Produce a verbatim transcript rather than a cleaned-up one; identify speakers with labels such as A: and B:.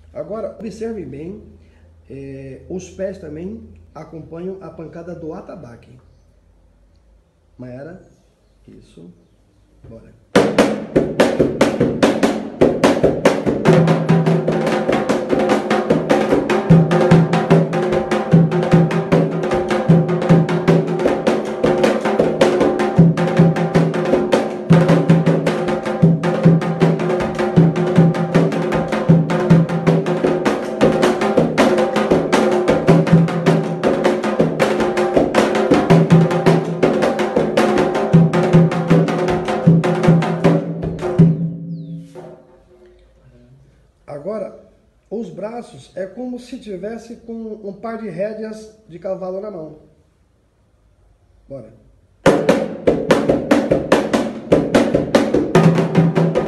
A: Agora, observe bem, é, os pés também acompanham a pancada do atabaque. Mayara, isso, bora. Agora, os braços é como se tivesse com um par de rédeas de cavalo na mão. Bora.